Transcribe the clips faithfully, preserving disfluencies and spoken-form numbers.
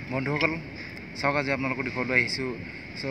বন্ধুসকল চাওক, আজি আপোনালোকক দেখুৱাবলৈ আহিছোঁ। চ'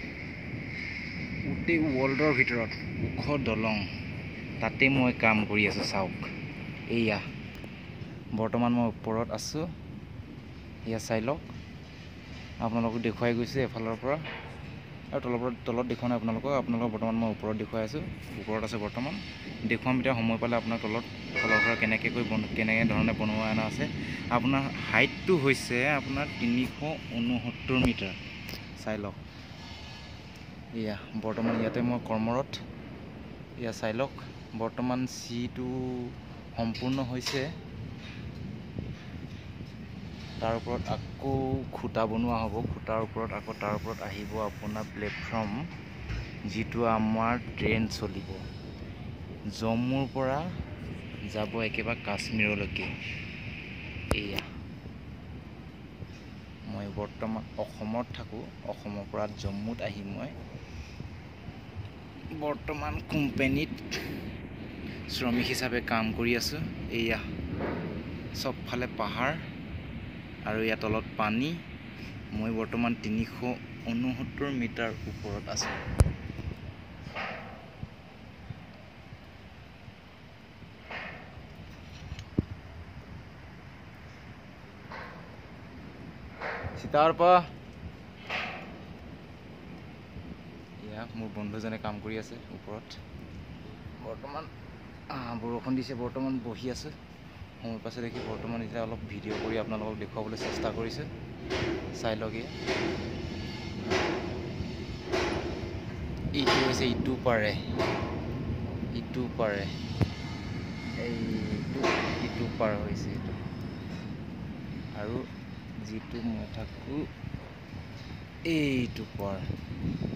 গোটেই ৱৰ্ল্ডৰ ভিতৰত ওখ দলং, তাতে মই কাম কৰি আছোঁ। চাওক, এয়া বৰ্তমান মই ওপৰত আছোঁ। এয়া চাই লওক, আপোনালোকক দেখুৱাই গৈছে এফালৰ পৰা, আৰু তলৰ পৰা তলত দেখুওৱা নাই আপোনালোকক। আপোনালোকক বৰ্তমান মই ওপৰত দেখুৱাই আছোঁ। ওপৰত আছে বৰ্তমান, দেখুৱাম এতিয়া সময় পালে আপোনাৰ তলত তলৰ পৰা কেনেকৈ বন কেনেকৈ ধৰণে বনোৱা অনা আছে। আপোনাৰ হাইটটো হৈছে আপোনাৰ তিনিশ ঊনসত্তৰ মিটাৰ। চাই লওক, এয়া বৰ্তমান ইয়াতে মই কৰ্মৰত। এয়া চাই লওক, বৰ্তমান চিটো সম্পূৰ্ণ হৈছে। তাৰ ওপৰত আকৌ খুঁটা বনোৱা হ'ব। খুঁটাৰ ওপৰত আকৌ তাৰ ওপৰত আহিব আপোনাৰ প্লেটফৰ্ম, যিটো আমাৰ ট্ৰেইন চলিব জম্মুৰ পৰা যাব একেবাৰে কাশ্মীৰলৈকে। এয়া মই বৰ্তমান অসমত থাকোঁ। অসমৰ পৰা জম্মুত আহি মই বৰ্তমান কোম্পানীত শ্ৰমিক হিচাপে কাম কৰি আছোঁ। এয়া চবফালে পাহাৰ আৰু ইয়াৰ তলত পানী। মই বৰ্তমান তিনিশ ঊনসত্তৰ মিটাৰ ওপৰত আছোঁ। চিতাৰ পৰা এয়া মোৰ বন্ধুজনে কাম কৰি আছে ওপৰত। বৰ্তমান বৰষুণ দিছে, বৰ্তমান বহি আছে। সময় পাছে দেখি বৰ্তমান এতিয়া অলপ ভিডিঅ' কৰি আপোনালোকক দেখুৱাবলৈ চেষ্টা কৰিছে। চাই লওক, এইটো হৈছে ইটো পাৰে, ইটো পাৰে, এইটো ইটো পাৰ হৈছে এইটো, আৰু যিটো মই থাকোঁ এইটো পাৰ।